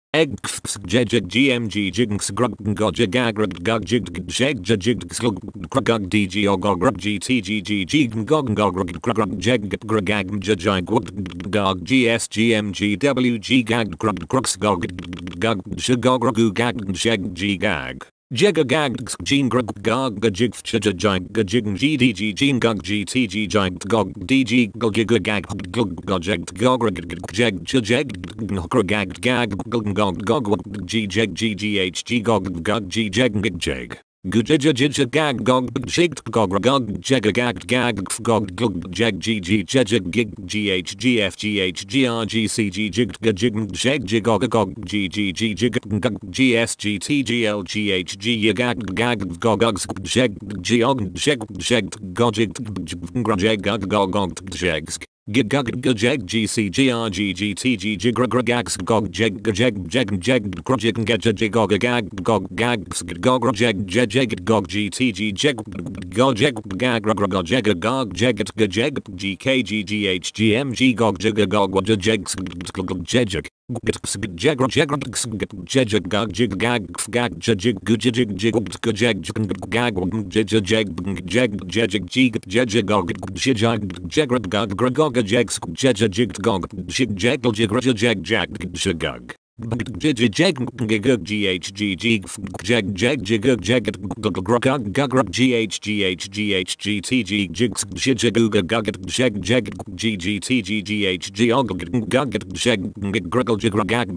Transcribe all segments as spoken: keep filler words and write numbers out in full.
Egg jejig gmg jigs grug gojig agrag gug jig jeg jig grug dg ogog gtgg jig gog gog grug jeg grugag jajig gog gs gmg wg gag grug grugs gog gug shagog gag jeg gag. Jega gag gene grug gog gajig chajig gajig gdg gene gug gtg jig gog dg gog gag gug gojeg gog jeg jajeg grugag gag gug gog gog g jeg ggh gog gug g jeg jeg. Gujijajija gag gog jigged gog gog jega gag gag gog gug jeg gg jejig gig gh gf gh grgcg jigged gajig jeg jigog gog ggg jig gug gsg tgl gh g gag gag gogugs jeg geog jeg jeg gojig grujeg gug gog jegs. Gigug gajeg gc grg tg jigragags gog jeg gajeg jeg jeg grujig gajig gog gag gog gags gog jeg jejeg gog gtg jeg gojeg gag gog jeg gog jeget gajeg gkg gh gmg gog jeg gog jegs jejeg jeg jejeg gog jig gag gag jejig gujig jig gajeg gag jejeg jeg jejeg jig jejeg gog jejeg gog gog jegs jejeg gog jig jeg jig jeg jag jigug jig jeg gigug ghg jig jeg jeg jigug jeget gug gug gh gh gh gtg jigs jigug gug jeg jeg ggtg gh gog gug jeg gruggle jigragag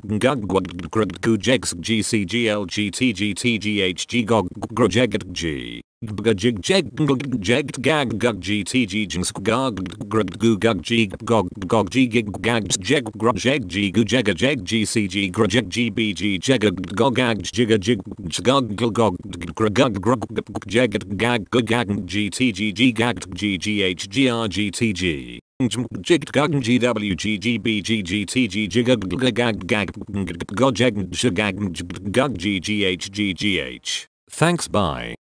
gug grug jegs gc gl gtg tgh gog grujeget g. Gajig jeg jeg gag gug gtg jings gog grug gug g gog gog g gig gag jeg grug jeg g gu jeg jeg gcg grujeg gbg jeg gog gag jig jig gog gog grug grug jeg gag gag gtg g gag ggh grgtg. Jigged gug gwg gbg gtg jig gag gag gojeg shagag gug ggh ggh. Thanks, bye.